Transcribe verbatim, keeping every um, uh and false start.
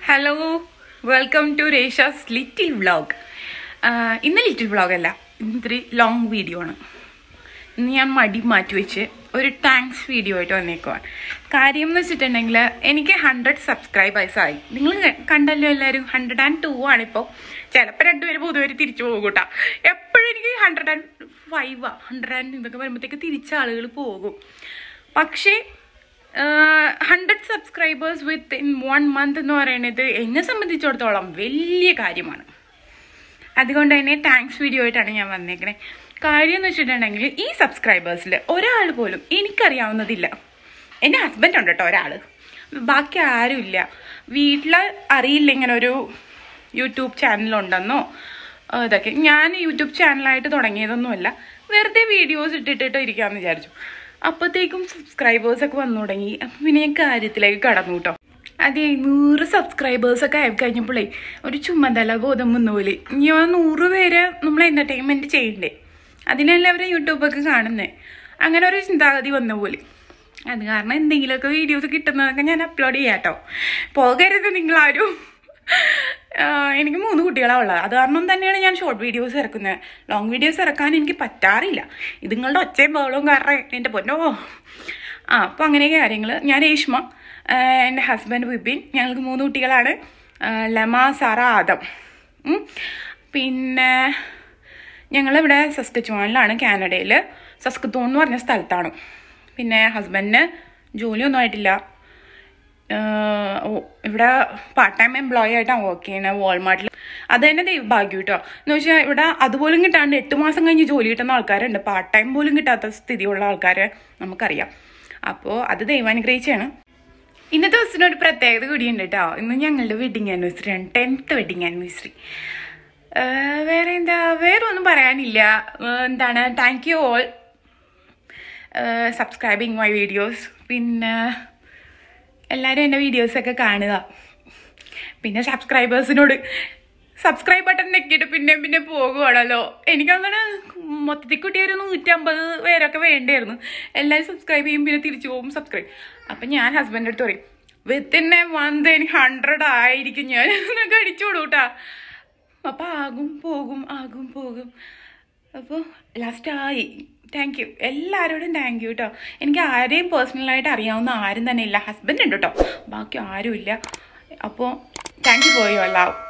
Hello, welcome to Resha's little vlog. Uh, in the little vlog, in the long video. I am madi matwiche or a thanks video at on Nikon. Karium the sit and angler, any hundred subscribers. I Kandala hundred and two one epo. Chalapet to very tichogota. A pretty hundred and five hundred and in the government take a tiricha pogo. Pakshe. Uh, hundred subscribers within one month no anything in somebody chortolam very cariman. At the contain thanks video at Anyavan. Carian should an e subscribers or album in Kariana Dilla. Any husband under Toral. Baka Arulia. Weetla Ariling and YouTube channel on no. Uh, the Yan YouTube channel I to Nola. Where the videos did it to Judge. Appathekkum subscribers ഒക്കെ വന്നു തുടങ്ങി. പിന്നെ ഞാൻ കാര്യത്തിലേക്ക് കടന്നു ട്ടോ. അതെ നൂറ് സബ്സ്ക്രൈബേഴ്സ് ഒക്കെ ആയി കഴിഞ്ഞപ്പോഴേ ഒരു ചുമതല ബോധം വന്നുപോലെ. ഞാൻ നൂറ് പേരെ നമ്മൾ എന്റർടൈൻമെന്റ് ചെയ്യണ്ടേ. അതിനല്ലേ അവരെ യൂട്യൂബ് ഒക്കെ കാണുന്നേ. അങ്ങനെ ഒരു ചിന്താഗതി വന്ന പോലെ. അത് കാരണം എന്തെങ്കിലുമൊക്കെ വീഡിയോസ് കിട്ടുന്നതൊക്കെ ഞാൻ അപ്ലോഡ് ചെയ്യാട്ടോ. പോകരുത് നിങ്ങൾ ആരും. എനിക്ക് മൂന്ന് കുട്ടികളാണ് ഉള്ളത്. അത് കാരണം തന്നെയാണ് ഞാൻ ഷോർട്ട് വീഡിയോസ് ഇറക്കുന്നത്. ലോങ് വീഡിയോസ് ഇറക്കാൻ എനിക്ക് പറ്റാറില്ല. ഇത് നിങ്ങളുടെ ഒച്ചയും ബഹളവും കാരണം എൻ്റെ പൊന്നോ. ആ അപ്പോൾ അങ്ങനെയൊക്കെ കാര്യങ്ങൾ. ഞാൻ രേഷ്മ, എൻ്റെ ഹസ്ബൻഡ് വിപിൻ, ഞങ്ങൾക്ക് മൂന്ന് കുട്ടികളാണ്. ലമ, സാറ, ആദം. പിന്നെ ഞങ്ങളിവിടെ സസ്കച്ചുവാനിലാണ്, കാനഡയിൽ. സസ്കത്തൂൺ എന്ന് പറഞ്ഞ സ്ഥലത്താണ്. പിന്നെ ഹസ്ബൻഡിന് ജോലിയൊന്നും ആയിട്ടില്ല. ഇവിടെ പാർട്ട് ടൈം എംപ്ലോയി ആയിട്ടാണ് വർക്ക് ചെയ്യുന്നത് വാൾമാർട്ടിൽ. അത് തന്നെ ദൈവഭാഗ്യം കേട്ടോ. എന്ന് വെച്ചാൽ ഇവിടെ അതുപോലും കിട്ടാണ്ട് എട്ട് മാസം കഴിഞ്ഞ് ജോലി കിട്ടുന്ന ആൾക്കാരുണ്ട്. പാർട്ട് ടൈം പോലും കിട്ടാത്ത സ്ഥിതിയുള്ള ആൾക്കാരെ നമുക്കറിയാം. അപ്പോൾ അത് ദൈവാനുഗ്രഹിച്ചാണ്. ഇന്നത്തെ ദിവസത്തിനൊരു പ്രത്യേകത കൂടിയുണ്ട് കേട്ടോ. ഇന്ന് ഞങ്ങളുടെ വെഡിങ് ആനിവേഴ്സറി ആണ്, ടെൻത്ത് വെഡിങ് ആനിവേഴ്സറി. വേറെ എന്താ വേറെ ഒന്നും പറയാനില്ല. എന്താണ് thank you all subscribing my videos. പിന്നെ എല്ലാവരും എൻ്റെ വീഡിയോസൊക്കെ കാണുക. പിന്നെ സബ്സ്ക്രൈബേഴ്സിനോട് സബ്സ്ക്രൈബ് ബട്ടൺ നെക്കിയിട്ട് പിന്നെ പിന്നെ പോകുവാണല്ലോ. എനിക്കങ്ങനെ മൊത്തത്തിൽ കൂട്ടി ഒരു നൂറ്റമ്പത് പേരൊക്കെ വേണ്ടിയായിരുന്നു. എല്ലാവരും സബ്സ്ക്രൈബ് ചെയ്യും, പിന്നെ തിരിച്ചു പോകും സബ്സ്ക്രൈബ്. അപ്പം ഞാൻ ഹസ്ബൻഡിൻ്റെ അടുത്ത് പറയും വിത്തിൻ എ മന്ത് എനിക്ക് ഹൺഡ്രഡ് ആയിരിക്കും ഞാൻ എന്നൊക്കെ അടിച്ചു കൊടുക്കും കേട്ടോ. അപ്പം ആകും പോകും ആകും പോകും. അപ്പോൾ ലാസ്റ്റ് ആയി. താങ്ക് യു എല്ലാവരോടും താങ്ക് യു കേട്ടോ. എനിക്ക് ആരെയും പേഴ്സണലായിട്ട് അറിയാവുന്ന ആരും തന്നെ ഇല്ല. ഹസ്ബൻഡ് ഉണ്ട് കേട്ടോ, ബാക്കി ആരും ഇല്ല. അപ്പോൾ thank you for your love.